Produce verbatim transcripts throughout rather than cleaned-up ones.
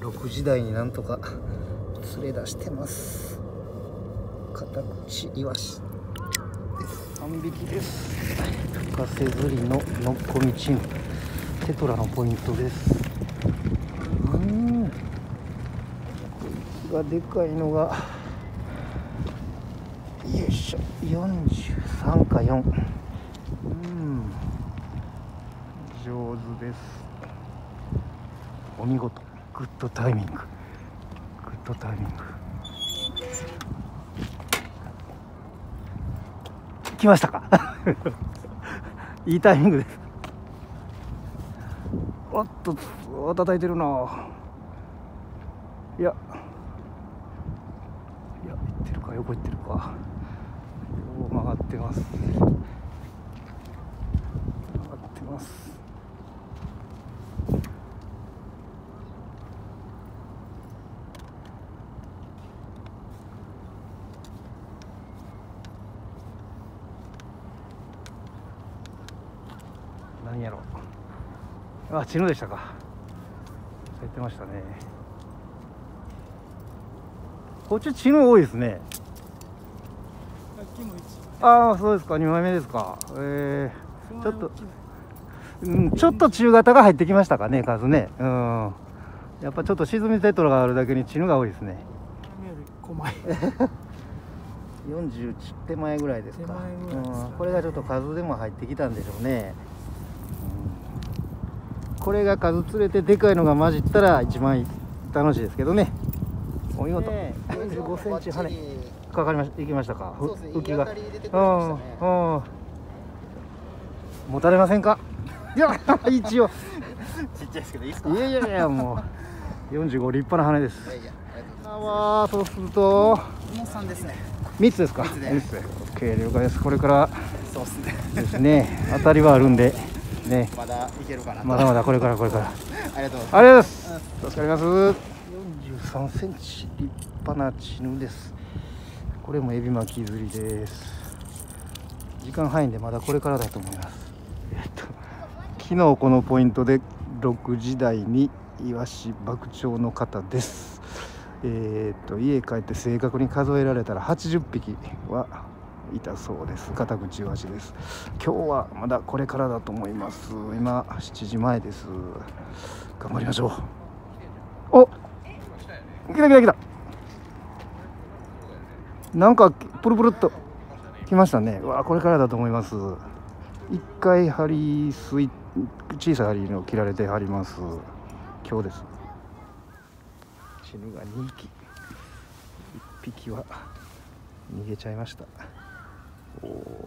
ろくじ台になんとか連れ出してます。カタクチイワシです。さんびきです。深瀬釣りののっこみチヌテトラのポイントです。うん、こいつがでかいのがよいしょよんじゅうさんかよん。うん、上手です。お見事。グッドタイミング、グッドタイミング。来ましたかいいタイミングです。おっとお叩いてるな。いやいや、行ってるか、横行ってるか。曲がってます、曲がってます。何やろう。あ、チヌでしたか。入ってましたね。こっちチヌ多いですね。ああ、そうですか。にまいめですか。えー、ちょっと、うん、ちょっと中型が入ってきましたかね、数ね。うん。やっぱちょっと沈みテトラがあるだけにチヌが多いですね。よんじゅう手前ぐらいですか。うん、これがちょっと数でも入ってきたんでしょうね。うん、これが数釣れてでかいのが混じったら一番楽しいですけどね。お見事。よんじゅうごセンチ跳ねかかりました。いきましたか。浮きが。うんうん。持たれませんか。いや一応。 ちっちゃいですけどいいですか。 いやいやいや、もうよんじゅうご立派な羽です。いやいや、あわー、そうするともうさんですね。 みっつですか。 みっつで。 オッケー、了解です。これからそうですね。 ですね。当たりはあるんでね。 まだいけるかな。 まだまだこれからこれから。 ありがとうございます。 ありがとうございます。助かります。よんじゅうさんセンチ立派なチヌです。これもエビ巻き釣りです。時間範囲でまだこれからだと思います。えっと昨日このポイントでろくじ台にイワシ爆鳥の方です。えー、っと家帰って正確に数えられたらはちじゅっぴきはいたそうです。カタクチイワシです。今日はまだこれからだと思います。今しちじまえです。頑張りましょう。お、来た来た来た。なんかプルプルっと来ましたね。うわ、これからだと思います。一回針水小さい針の切られてはります。今日です。チヌがにひき、いっぴきは逃げちゃいました。お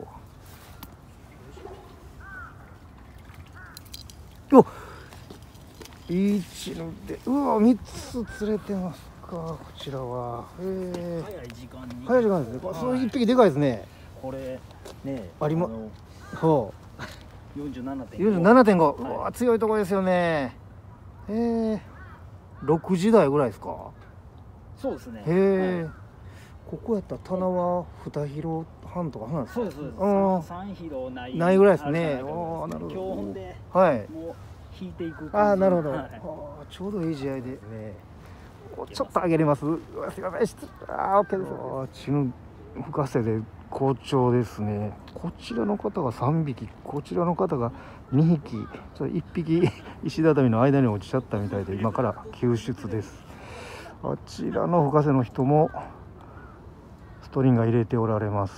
お、いいチヌで、うわ、みっつ釣れてますか。こちらは、えー、 早い時間に。 早い時間ですね。それいっぴきでかいですね。 これね、 ありま、ほう。よんじゅうななてんご。 よんじゅうななてんご。うわ、強いところですよね。えー、ろくじ台ぐらいですか。 そうですね。 へえ。ここやったら棚はに広半とかなんですか。 そうです。さん広ない。 ないぐらいですね。ああ、なるほど。今日ほんで。はい。もう引いていく。 ああ、なるほど。ああ、ちょうどいい試合でね。ちょっと上げれます。すみません。ああ、オッケーです。ああ、チヌ深瀬で好調ですね。こちらの方がさんびき、こちらの方がにひき、それいっぴき石畳の間に落ちちゃったみたいで、今から救出です。あちらの深瀬の人もストリンガー入れておられます。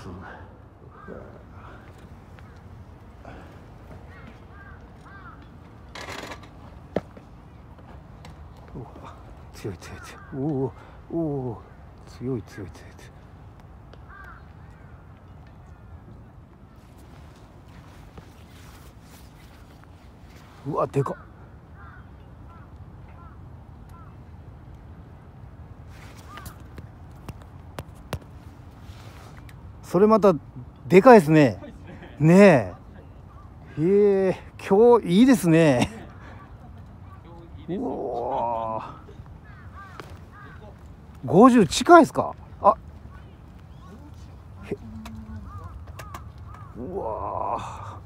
強い強い強い。おおおお、強い強い強い強い。うわ、でかっ。それまたでかいですね。ねえ。へえ、今日いいですね。うわ、ごじゅう近いですか。あ、うわ、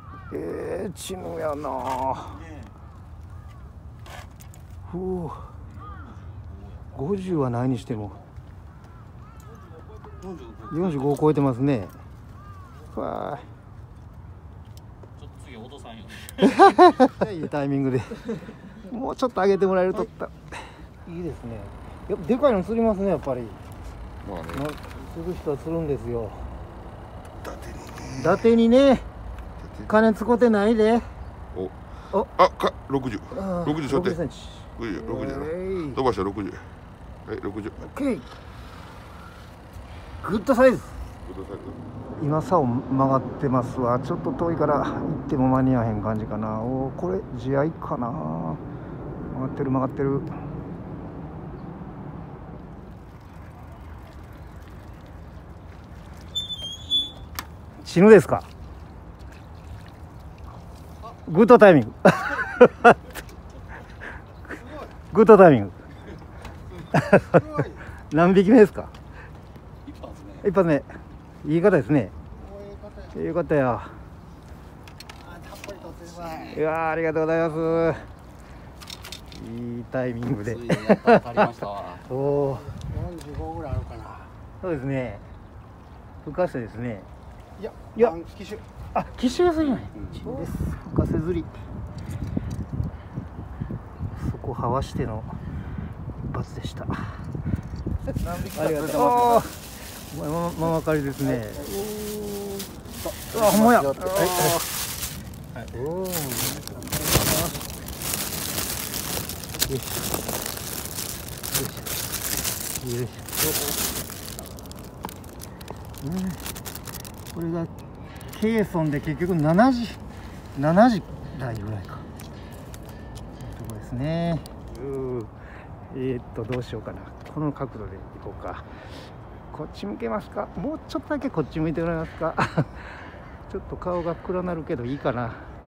ええー、チヌやな。ふう、 ごじゅうはないにしてもよんじゅうごを超えてますね。わちょっと次落とさんよーいいタイミングでもうちょっと上げてもらえるとった、はい、いいですね。やっぱでかいの釣りますね、やっぱり。 まあね、 釣る人は釣るんですよ。 伊達にね、 伊達にね、金使ってないで。 おお、あかろくじゅう、ろくじゅうちょっとろくじゅっセンチ、 ろくじゅう、ろくじゅうな、飛ばしたろくじゅう、はい、ろくじゅう、 オッケー、グッドサイズ。 グッドサイズ。 今竿曲がってますわ。ちょっと遠いから行っても間に合わへん感じかな。おお、これ地合いかな。曲がってる曲がってる。死ぬですか。グッドタイミンググッドタイミング何匹目ですか。 一発目。一発目。いい方ですね。いい方や。いや、ありがとうございます。いいタイミングで。おお。 よんじゅうごぐらいあるかな。 そうですね。深瀬ですね。 いや、 いや、 機種。 あ、機種がすぎない。です。深瀬釣り。そこはわしての一発でした。ありがとう。おお。まままかりですね。あ、ほんまや。はい。おお。よし。よし。よし。うん。これがケーソンで結局ななじななじ台ぐらいか。とこですね。うえー、っとどうしようかな。この角度でいこうか。こっち向けますか。もうちょっとだけこっち向いてもらえますか。ちょっと顔が暗なるけどいいかな。